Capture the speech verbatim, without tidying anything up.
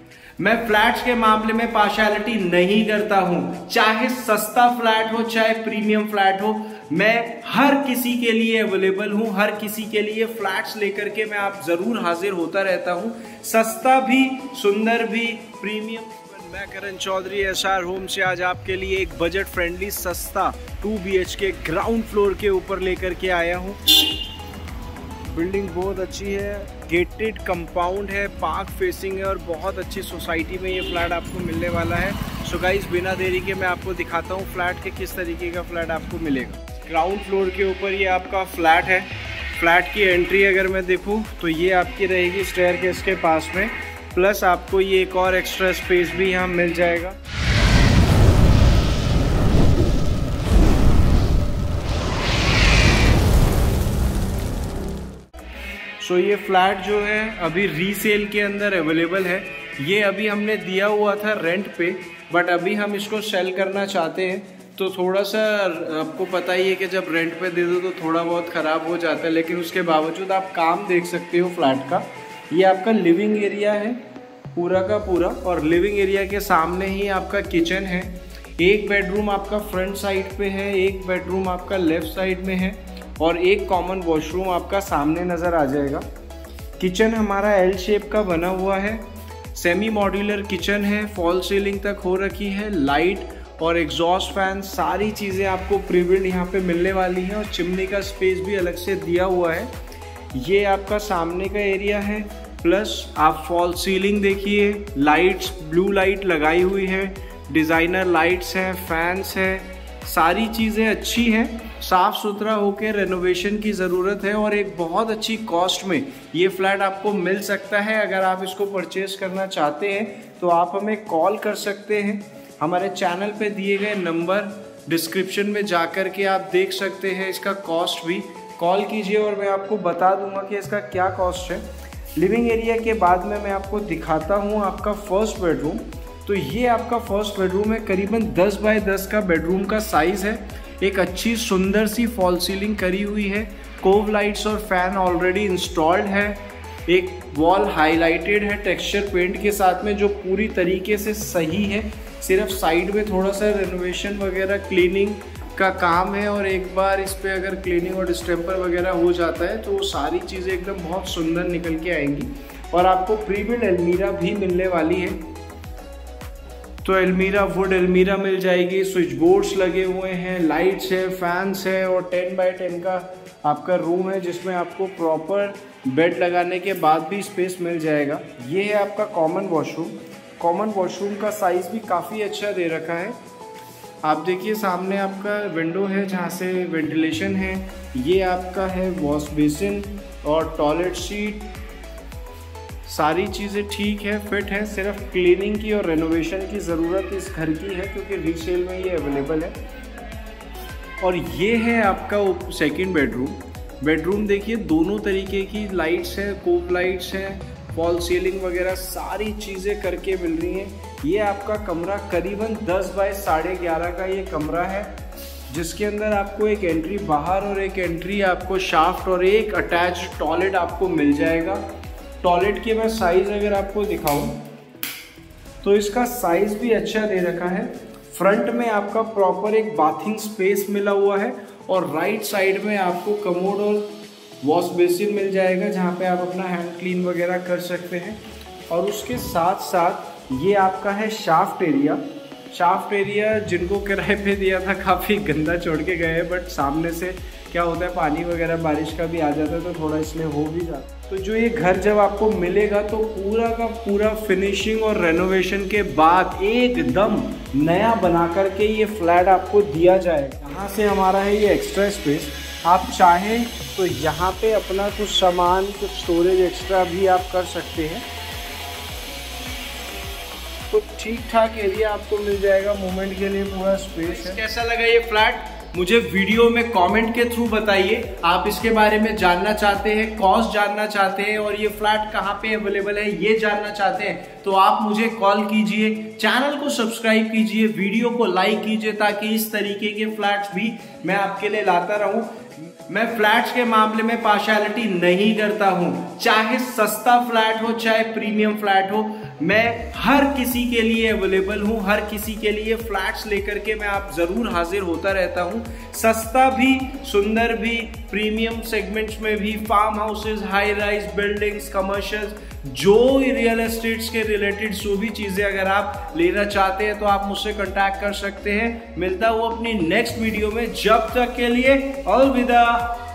मैं फ्लैट्स के मामले में पार्शियलिटी नहीं करता हूं, चाहे सस्ता फ्लैट हो चाहे प्रीमियम फ्लैट हो, मैं हर किसी के लिए अवेलेबल हूं। हर किसी के लिए फ्लैट्स लेकर के मैं आप जरूर हाजिर होता रहता हूं, सस्ता भी, सुंदर भी, प्रीमियम। मैं Karan Chaudhary S R home से आज आपके लिए एक बजट फ्रेंडली सस्ता two B H K ground floor के ऊपर लेकर के आया हूं। बिल्डिंग बहुत अच्छी है, गेटेड कंपाउंड है, पार्क फेसिंग है और बहुत अच्छी सोसाइटी में ये फ्लैट आपको मिलने वाला है। सो गाइस, बिना देरी के मैं आपको दिखाता हूँ फ्लैट के किस तरीके का फ्लैट आपको मिलेगा। ग्राउंड फ्लोर के ऊपर ये आपका फ्लैट है। फ्लैट की एंट्री अगर मैं देखूँ तो ये आपकी रहेगी स्टेयरकेस के पास में, प्लस आपको ये एक और एक्स्ट्रा स्पेस भी यहाँ मिल जाएगा। सो so, ये फ्लैट जो है अभी रीसेल के अंदर अवेलेबल है। ये अभी हमने दिया हुआ था रेंट पे, बट अभी हम इसको सेल करना चाहते हैं। तो थोड़ा सा आपको पता ही है कि जब रेंट पे दे दो तो थोड़ा बहुत ख़राब हो जाता है, लेकिन उसके बावजूद आप काम देख सकते हो फ्लैट का। ये आपका लिविंग एरिया है पूरा का पूरा, और लिविंग एरिया के सामने ही आपका किचन है। एक बेडरूम आपका फ्रंट साइड पे है, एक बेडरूम आपका लेफ्ट साइड में है और एक कॉमन वॉशरूम आपका सामने नज़र आ जाएगा। किचन हमारा एल शेप का बना हुआ है, सेमी मॉड्यूलर किचन है, फॉल सीलिंग तक हो रखी है, लाइट और एग्जॉस्ट फैन सारी चीज़ें आपको प्रीबिल्ड यहाँ पे मिलने वाली हैं और चिमनी का स्पेस भी अलग से दिया हुआ है। ये आपका सामने का एरिया है, प्लस आप फॉल सीलिंग देखिए, लाइट्स ब्लू लाइट लगाई हुई है, डिज़ाइनर लाइट्स हैं, फैंस हैं, सारी चीज़ें अच्छी हैं, साफ़ सुथरा होकर रेनोवेशन की ज़रूरत है और एक बहुत अच्छी कॉस्ट में ये फ्लैट आपको मिल सकता है। अगर आप इसको परचेज़ करना चाहते हैं तो आप हमें कॉल कर सकते हैं। हमारे चैनल पे दिए गए नंबर डिस्क्रिप्शन में जाकर के आप देख सकते हैं, इसका कॉस्ट भी कॉल कीजिए और मैं आपको बता दूंगा कि इसका क्या कॉस्ट है। लिविंग एरिया के बाद में मैं आपको दिखाता हूँ आपका फर्स्ट बेडरूम। तो ये आपका फर्स्ट बेडरूम है, करीबन दस बाय दस का बेडरूम का साइज़ है। एक अच्छी सुंदर सी फॉल सीलिंग करी हुई है, कोव लाइट्स और फैन ऑलरेडी इंस्टॉल्ड है। एक वॉल हाईलाइटेड है टेक्सचर पेंट के साथ में, जो पूरी तरीके से सही है। सिर्फ साइड में थोड़ा सा रेनोवेशन वगैरह क्लीनिंग का काम है, और एक बार इस पे अगर क्लीनिंग और डिस्टेम्पर वगैरह हो जाता है तो वो सारी चीज़ें एकदम बहुत सुंदर निकल के आएंगी। और आपको प्रीबिल्ड अलमीरा भी मिलने वाली है। तो अलमीरा वुड अलमीरा मिल जाएगी, स्विच बोर्ड्स लगे हुए हैं, लाइट्स है, फैंस है और टेन बाय टेन का आपका रूम है जिसमें आपको प्रॉपर बेड लगाने के बाद भी स्पेस मिल जाएगा। ये है आपका कॉमन वॉशरूम। कॉमन वॉशरूम का साइज़ भी काफ़ी अच्छा दे रखा है। आप देखिए सामने आपका विंडो है जहाँ से वेंटिलेशन है। ये आपका है वॉश बेसिन और टॉयलेट सीट, सारी चीज़ें ठीक है, फिट है। सिर्फ क्लीनिंग की और रेनोवेशन की ज़रूरत इस घर की है क्योंकि रीसेल में ये अवेलेबल है। और ये है आपका सेकंड बेडरूम। बेडरूम देखिए दोनों तरीके की लाइट्स हैं, कोप लाइट्स हैं, फॉल सीलिंग वगैरह सारी चीज़ें करके मिल रही हैं। ये आपका कमरा करीबन दस बाय साढ़े ग्यारह का ये कमरा है, जिसके अंदर आपको एक एंट्री बाहर और एक एंट्री आपको शाफ्ट और एक अटैच टॉयलेट आपको मिल जाएगा। टॉयलेट के मैं साइज़ अगर आपको दिखाऊं तो इसका साइज़ भी अच्छा दे रखा है। फ्रंट में आपका प्रॉपर एक बाथिंग स्पेस मिला हुआ है और राइट साइड में आपको कमोड और वॉश बेसिन मिल जाएगा जहां पे आप अपना हैंड क्लीन वगैरह कर सकते हैं। और उसके साथ साथ ये आपका है शाफ्ट एरिया। शाफ्ट एरिया जिनको किराए पे दिया था काफ़ी गंदा छोड़ के गए हैं, बट सामने से क्या होता है पानी वगैरह बारिश का भी आ जाता है तो थोड़ा इसलिए हो भी जाता है। तो जो ये घर जब आपको मिलेगा तो पूरा का पूरा फिनिशिंग और रेनोवेशन के बाद एकदम नया बना करके ये फ्लैट आपको दिया जाएगा। यहाँ से हमारा है ये एक्स्ट्रा स्पेस, आप चाहें तो यहाँ पे अपना कुछ सामान, कुछ स्टोरेज एक्स्ट्रा भी आप कर सकते हैं। तो ठीक ठाक एरिया आपको मिल जाएगा, मूवमेंट के लिए पूरा स्पेस है। कैसा लगा ये फ्लैट मुझे वीडियो में कमेंट के थ्रू बताइए। आप इसके बारे में जानना चाहते हैं, कॉस्ट जानना चाहते हैं और ये फ्लैट कहाँ पे अवेलेबल है ये जानना चाहते हैं तो आप मुझे कॉल कीजिए, चैनल को सब्सक्राइब कीजिए, वीडियो को लाइक कीजिए ताकि इस तरीके के फ्लैट्स भी मैं आपके लिए लाता रहूं। मैं फ्लैट्स के मामले में पार्शियलिटी नहीं करता हूं, चाहे सस्ता फ्लैट हो चाहे प्रीमियम फ्लैट हो, मैं हर किसी के लिए अवेलेबल हूं, हर किसी के लिए फ्लैट्स लेकर के मैं आप जरूर हाजिर होता रहता हूं। सस्ता भी, सुंदर भी, प्रीमियम सेगमेंट्स में भी, farm houses, high rise buildings, commercials, जो रियल एस्टेट्स के रिलेटेड जो भी चीजें अगर आप लेना चाहते हैं तो आप मुझसे कांटेक्ट कर सकते हैं। मिलता हूं अपनी नेक्स्ट वीडियो में, जब तक के लिए अलविदा।